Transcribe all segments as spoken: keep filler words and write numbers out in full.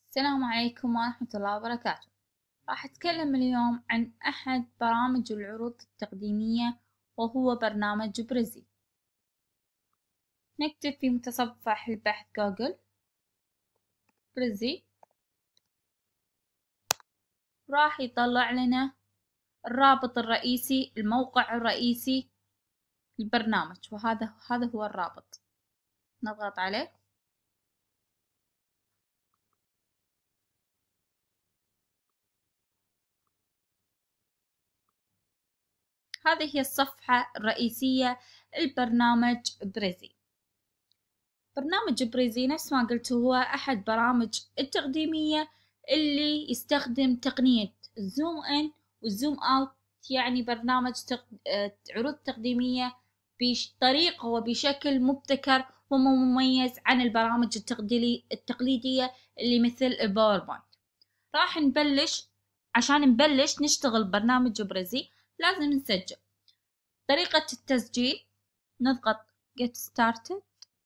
السلام عليكم ورحمة الله وبركاته. راح أتكلم اليوم عن أحد برامج العروض التقديمية وهو برنامج بريزي. نكتب في متصفح البحث جوجل بريزي، راح يطلع لنا الرابط الرئيسي، الموقع الرئيسي للبرنامج، وهذا هذا هو الرابط. نضغط عليه. هذه هي الصفحة الرئيسية للبرنامج بريزي. برنامج بريزي نفس ما قلت هو أحد برامج التقديمية اللي يستخدم تقنية الزوم إن والزوم أوت، يعني برنامج تق... عروض تقديمية بطريقة وبشكل مبتكر ومميز عن البرامج التقليدية اللي مثل الباوربوينت. راح نبلش. عشان نبلش نشتغل برنامج بريزي لازم نسجل. طريقة التسجيل نضغط Get Started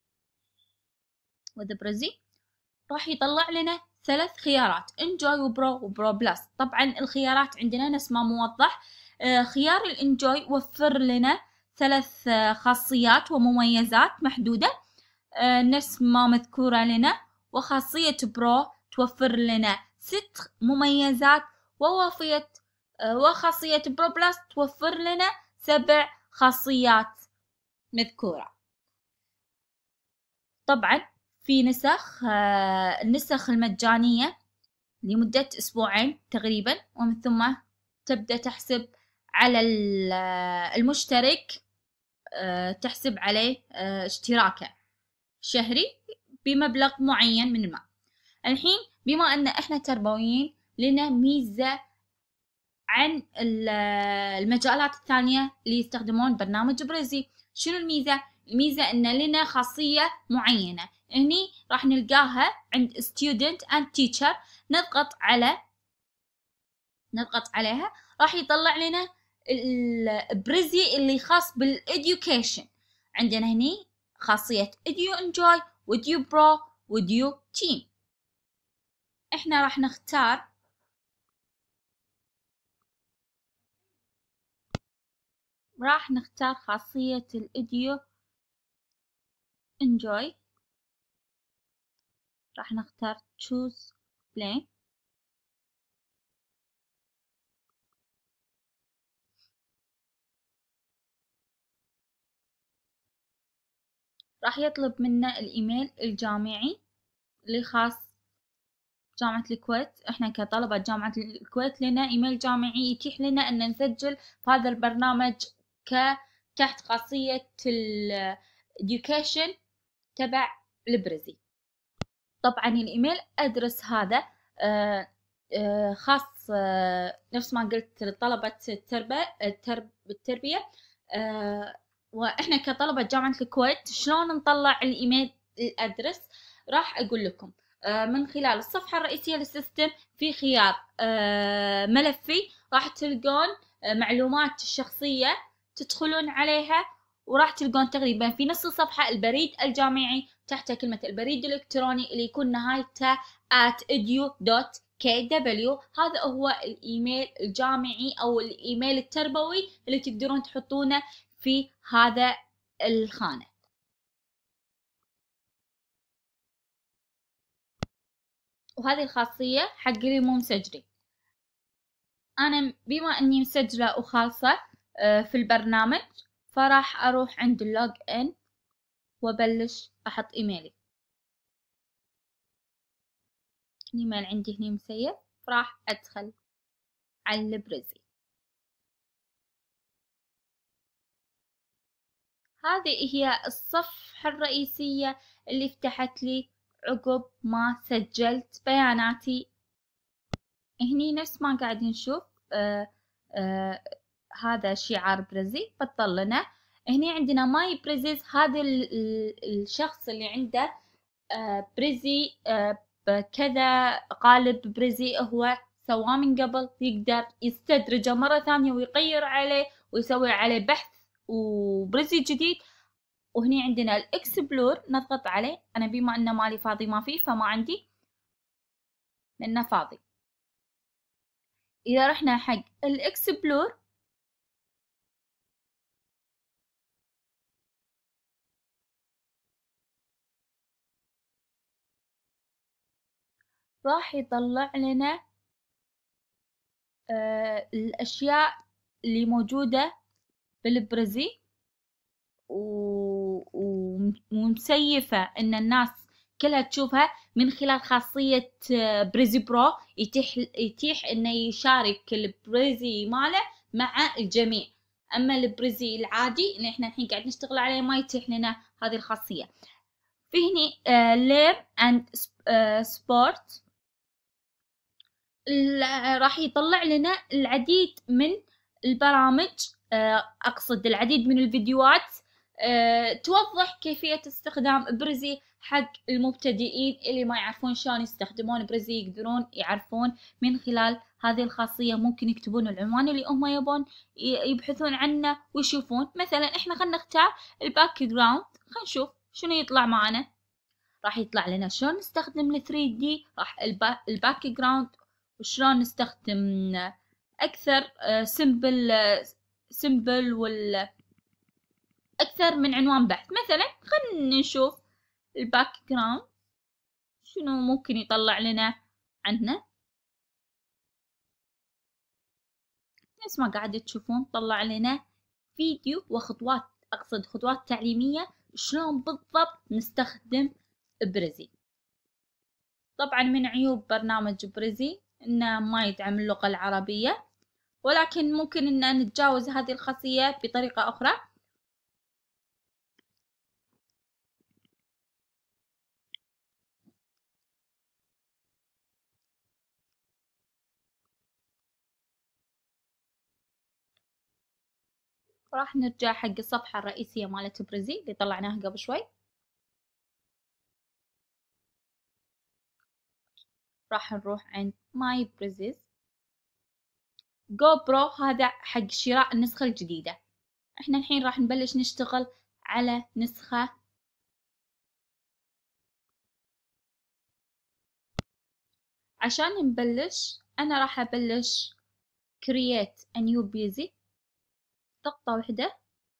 with بريزي. راح يطلع لنا ثلاث خيارات، انجوي وبرو وبرو بلس. طبعا الخيارات عندنا نفس ما موضح. آه خيار الانجوي وفر لنا ثلاث آه خاصيات ومميزات محدودة آه نفس ما مذكورة لنا، وخاصية برو توفر لنا ست مميزات، ووفية آه وخاصية برو بلس توفر لنا سبع خاصيات مذكورة. طبعا في نسخ آه النسخ المجانية لمدة أسبوعين تقريبا، ومن ثم تبدأ تحسب على المشترك آه تحسب عليه آه اشتراكه شهري بمبلغ معين من المال. الحين بما أن إحنا تربويين لنا ميزة عن المجالات الثانية اللي يستخدمون برنامج بريزي. شنو الميزة؟ الميزة أن لنا خاصية معينة هني راح نلقاها عند student and teacher. نضغط على نضغط عليها راح يطلع لنا البريزي اللي خاص بالeducation. عندنا هني خاصية edu enjoy edu pro edu team. احنا راح نختار راح نختار خاصية الإديو enjoy. راح نختار choose play. راح يطلب منا الإيميل الجامعي اللي خاص جامعة الكويت. احنا كطلبة جامعة الكويت لنا إيميل جامعي يتيح لنا أن نسجل في هذا البرنامج ك تحت خاصية ال education تبع البريزي. طبعا الإيميل أدرس هذا آه آه خاص آه نفس ما قلت لطلبة التربية الترب التربية آه وإحنا كطلبة جامعة الكويت شلون نطلع الإيميل الأدرس؟ راح أقول لكم آه من خلال الصفحة الرئيسية للسيستم في خيار آه ملفي، راح تلقون آه معلومات الشخصية تدخلون عليها، وراح تلقون تقريبا في نص الصفحة البريد الجامعي، تحت كلمة البريد الإلكتروني اللي يكون نهايته at edu dot k w. هذا هو الإيميل الجامعي أو الإيميل التربوي اللي تقدرون تحطونه في هذا الخانة. وهذه الخاصية حق اللي مو مسجلين. أنا بما أني مسجلة وخالصة في البرنامج فراح أروح عند اللوج إن وبلش أحط إيميلي. الإيميل عندي هني مسيب، راح أدخل على البريزي. هذه هي الصفحة الرئيسية اللي فتحت لي عقب ما سجلت بياناتي. هني نفس ما قاعدين نشوف آه آه هذا شعار بريزي بطل لنا. هني عندنا ماي بريزيز، هذا الشخص اللي عنده آه بريزي آه بكذا قالب بريزي هو سواه من قبل، يقدر يستدرجه مرة ثانية ويغير عليه ويسوي عليه بحث وبريزي جديد. وهني عندنا الاكسبلور نضغط عليه. انا بما ان مالي فاضي ما فيه فما عندي. لأنه فاضي. إذا رحنا حق الإكسبلور راح يطلع لنا آه الأشياء اللي موجودة بالبريزي ومسيفة إن الناس كلها تشوفها من خلال خاصية بريزي برو، يتيح يتيح إنه يشارك البريزي ماله مع الجميع. أما البريزي العادي اللي إحنا الحين قاعد نشتغل عليه ما يتيح لنا هذه الخاصية. في هني لير أند سبورت راح يطلع لنا العديد من البرامج، أقصد العديد من الفيديوهات توضح كيفية استخدام بريزي حق المبتدئين اللي ما يعرفون شلون يستخدمون بريزي. يقدرون يعرفون من خلال هذه الخاصية، ممكن يكتبون العنوان اللي هم يبون يبحثون عنه ويشوفون. مثلا احنا خلنا نختار الباك جراوند، خلينا نشوف شنو يطلع معنا. راح يطلع لنا شلون نستخدم ال ثري دي، راح الباك جراوند، وشلون نستخدم أكثر سمبل سمبل وال أكثر من عنوان بحث. مثلا خلينا نشوف الباك جراوند شنو ممكن يطلع لنا عنه. نفس ما قاعد تشوفون طلع لنا فيديو وخطوات، أقصد خطوات تعليمية شلون بالضبط نستخدم بريزي. طبعا من عيوب برنامج بريزي إنه ما يدعم اللغة العربية، ولكن ممكن إن نتجاوز هذه الخاصية بطريقة أخرى. راح نرجع حق الصفحة الرئيسية مالت بريزي اللي طلعناها قبل شوي. راح نروح عند ماي بريزيز جو برو، هذا حق شراء النسخة الجديدة. احنا الحين راح نبلش نشتغل على نسخة عشان نبلش. انا راح ابلش create a new busy، ضغطة واحدة.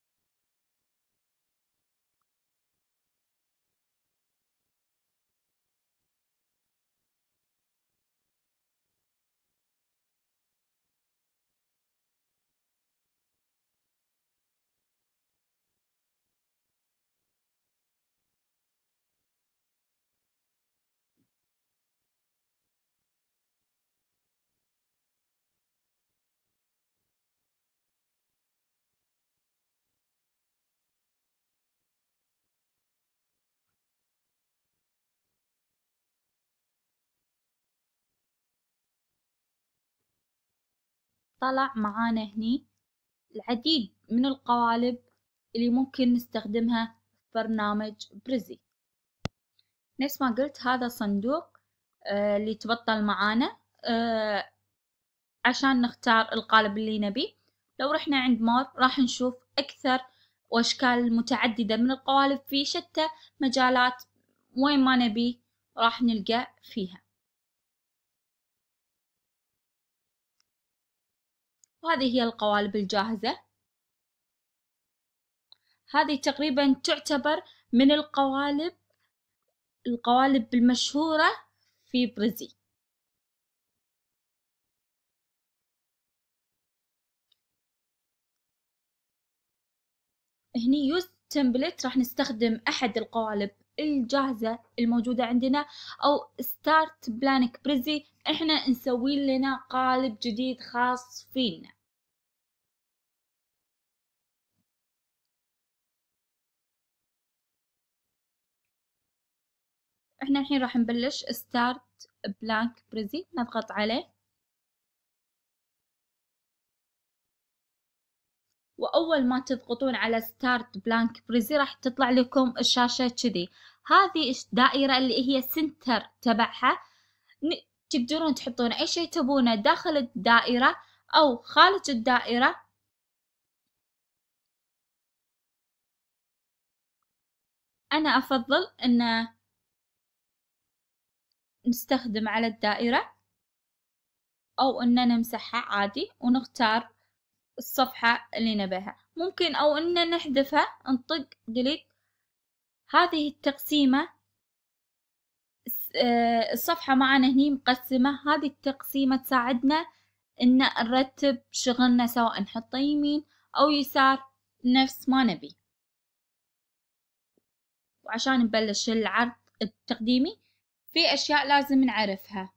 طلع معانا هني العديد من القوالب اللي ممكن نستخدمها في برنامج بريزي. نفس ما قلت هذا صندوق آه اللي تبطل معانا آه عشان نختار القالب اللي نبيه. لو رحنا عند مور راح نشوف أكثر وأشكال متعددة من القوالب في شتى مجالات، وين ما نبي راح نلقى فيها. وهذه هي القوالب الجاهزة. هذه تقريبا تعتبر من القوالب القوالب المشهورة في بريزي. هني يوز تمبلت راح نستخدم أحد القوالب الجاهزة الموجودة عندنا، أو ستارت بلانك بريزي احنا نسوي لنا قالب جديد خاص فينا. احنا الحين راح نبلش ستارت بلانك بريزي، نضغط عليه. وأول ما تضغطون على ستارت بلانك بريزي راح تطلع لكم الشاشة كذي. هذه الدائرة اللي هي سنتر تبعها، تقدرون تحطون أي شيء تبونه داخل الدائرة أو خارج الدائرة. أنا أفضل أن نستخدم على الدائرة أو إن نمسحها عادي ونختار الصفحة اللي نبيها. ممكن أو إن نحذفها نطق ديليت. هذه التقسيمة الصفحة معنا هني مقسمة. هذه التقسيمة تساعدنا إن نرتب شغلنا سواء نحطه يمين أو يسار نفس ما نبي. وعشان نبلش العرض التقديمي في أشياء لازم نعرفها.